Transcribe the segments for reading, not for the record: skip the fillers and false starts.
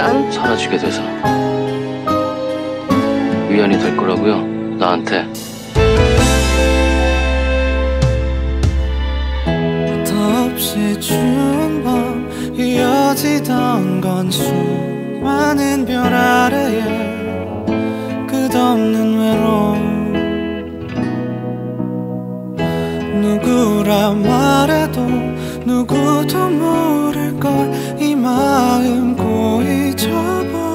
난 사라지게 돼서 위안이 될 거라고요, 나한테. 없이 추운 밤 이어지던 건 수많은 별 아래에 끝없는 외로움. 누구라 말해도 누구도 모를걸 이 마음 고이 접어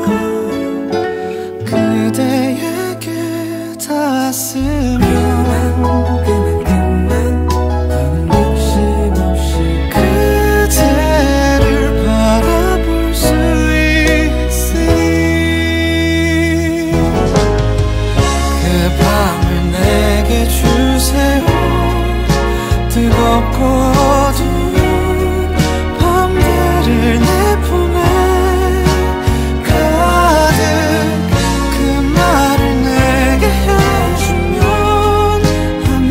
그대에게 닿았으면 뜨겁고 어두운 밤들을 내 품에 가득 그 말을 내게 해주면 하면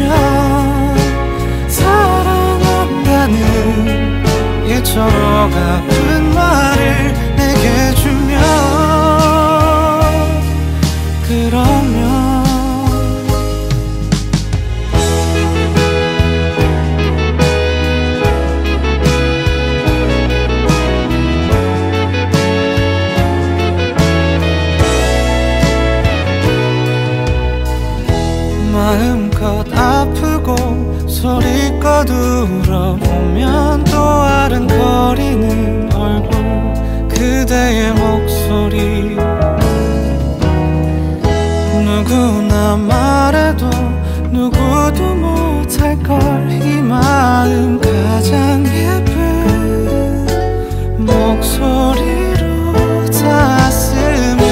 사랑한다는 예처럼 아픈 말을 내게 주면 그러면 마음껏 아프고 소리껏 울어보면 또 아른거리는 얼굴 그대의 목소리. 누구나 말해도 누구도 못할걸 이 마음 가장 예쁜 목소리로 닿았으면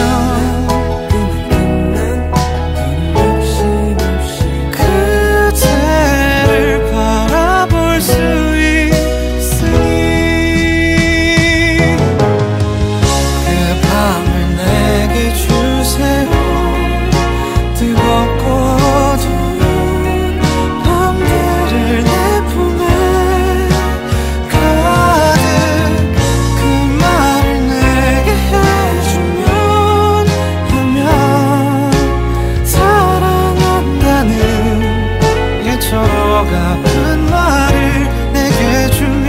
아픈 말을 내게 주면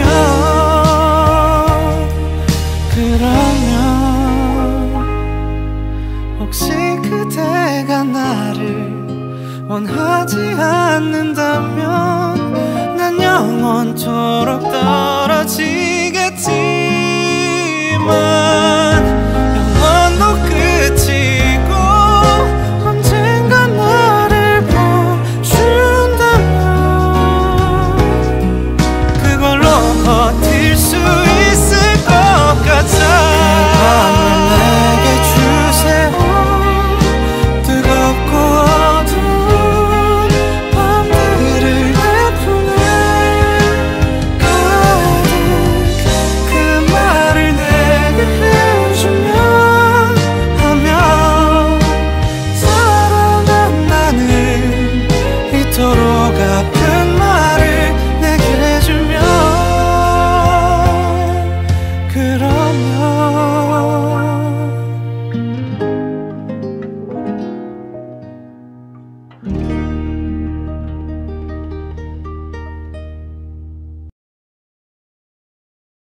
그러면 혹시 그대가 나를 원하지 않는다면 난 영원토록 떨어지